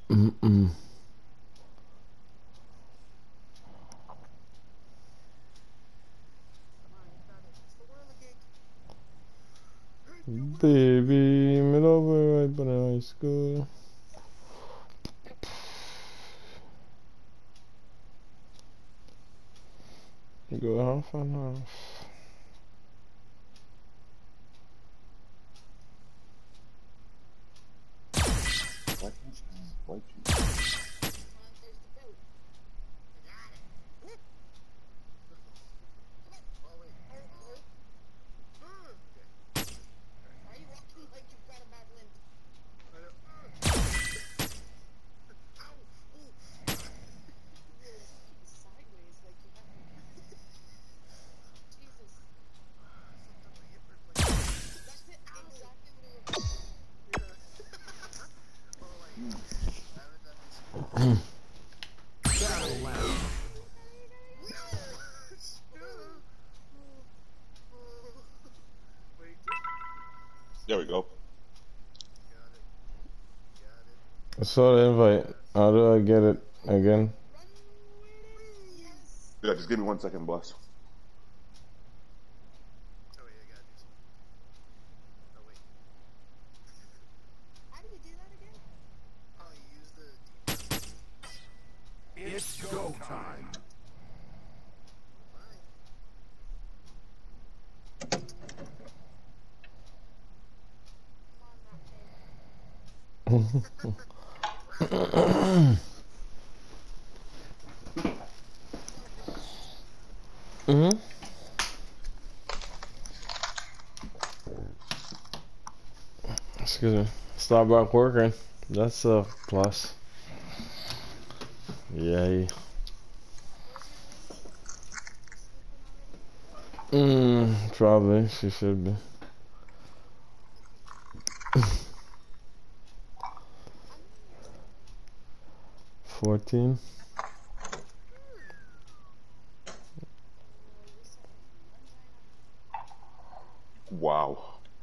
Mm-mm. Baby, mid over right by the high school. Go half and half. There we go. I saw the invite. How do I get it again? Yeah, just give me 1 second, boss. It's go time. Mm-hmm. Excuse me. Start back working. That's a plus. Yay. Probably. She should be. $14. Wow.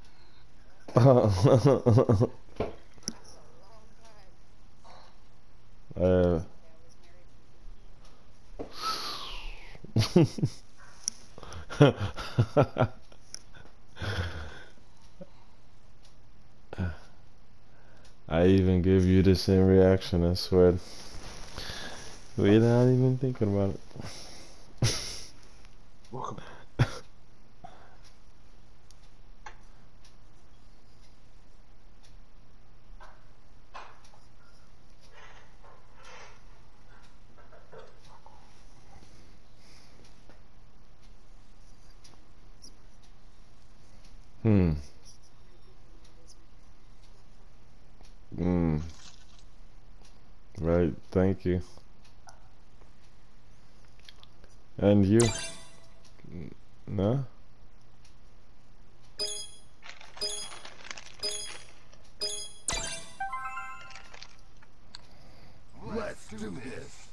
I even give you the same reaction, I swear. We're not even thinking about it. Welcome. Right, thank you. And you? No? Let's do this.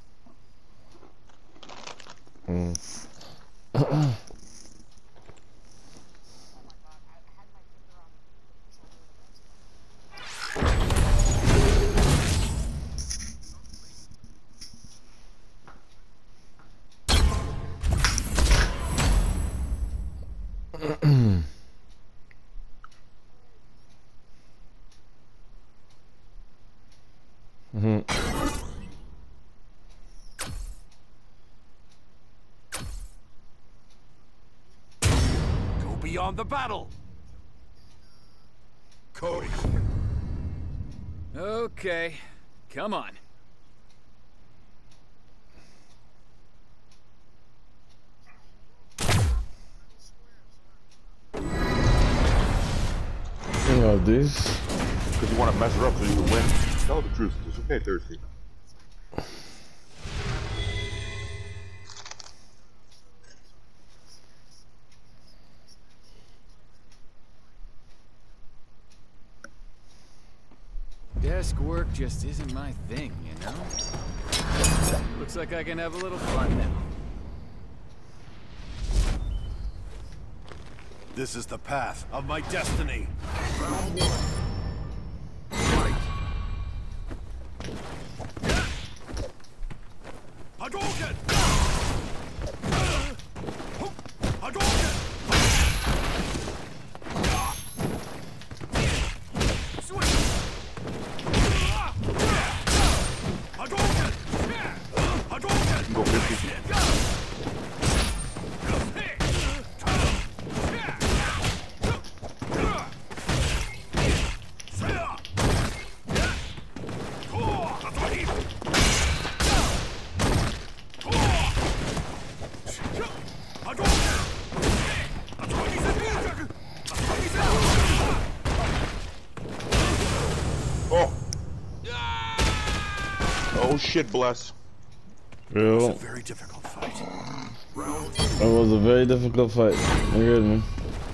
Go beyond the battle. Cody. Okay, come on. You know, these. Because you want to mess her up so you can win. Tell the truth. It's okay, Thirsty. Desk work just isn't my thing, you know? Looks like I can have a little fun now. This is the path of my destiny. Round one. Fight. Hadouken! Hadouken! Sweet! Hadouken! Hadouken! Go 50. Oh! Oh shit, bless. Real. Very difficult fight. It was a very difficult fight. You heard me.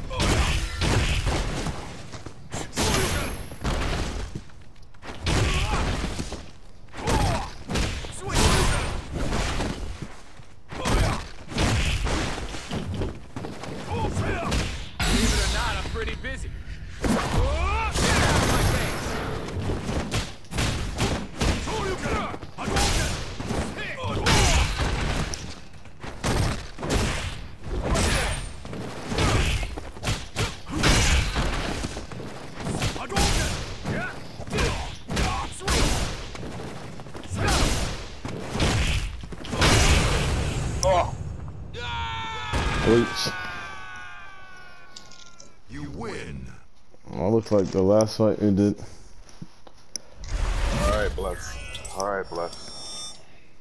Believe it or not, I'm pretty busy. Oh! Wait. You win. Oh, looks like the last fight we did. Alright, bless. Alright, bless.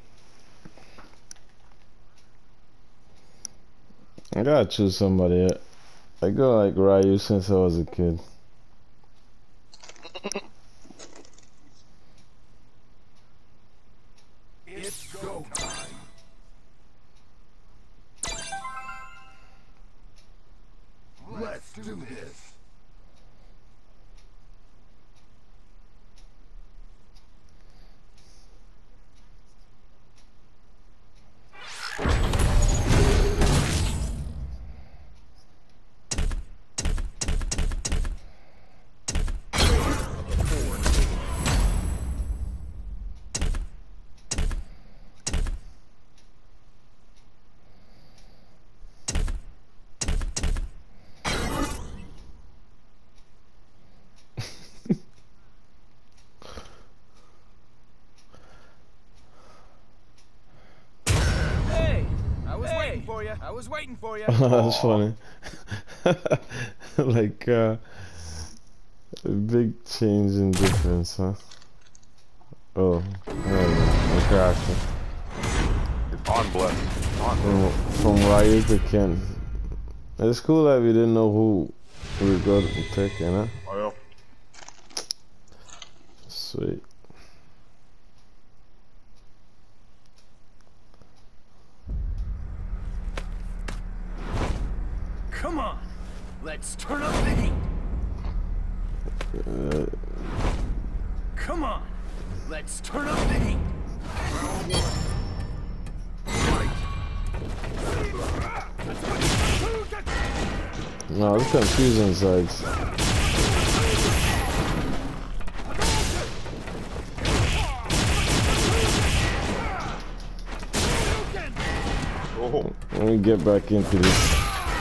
I gotta choose somebody. I go like Ryu since I was a kid. It's go time. Let's do this. I was waiting for you. That's funny. Like, a big change in difference, huh? Oh, I'm crashing. It's on, bless. On. From Ryu to Ken. It's cool that we didn't know who we were going to pick, you know? Oh, yeah. Sweet. Come on, let's turn up the heat. Come on, let's turn up the heat. No, it's confusing sides. Oh. Let me get back into this.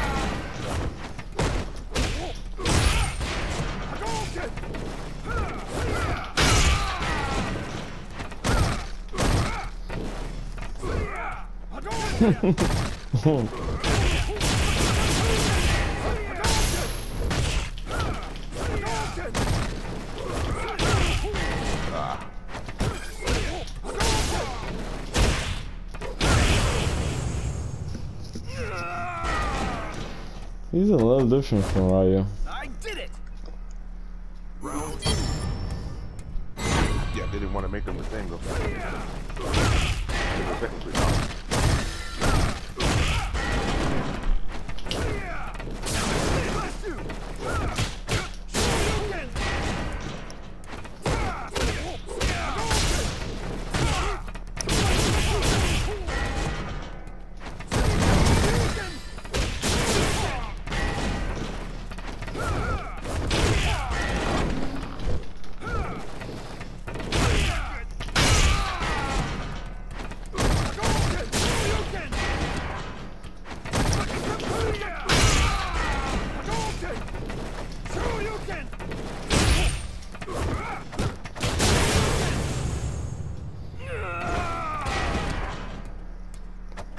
He's a little different from Ryu. I did it. Yeah, they didn't want to make them the same though. They were technically not.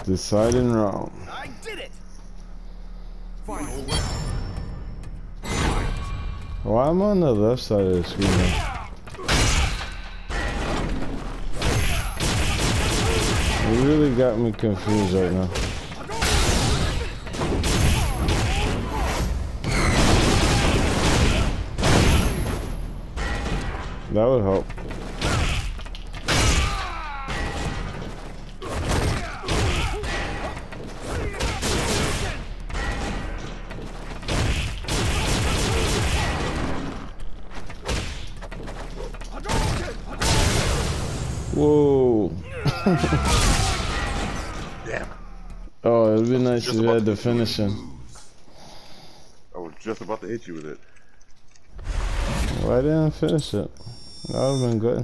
Deciding round. I did it. Final round. Why am I on the left side of the screen now? You really got me confused right now. That would help. Whoa. Damn. Oh, it'd be nice if you had the finishing. I was just about to hit you with it. Why didn't I finish it? That would have been good.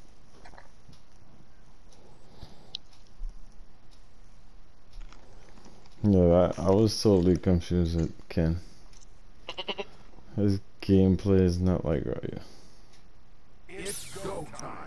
Yeah, I was totally confused with Ken. His gameplay is not like Ryu. It's go time.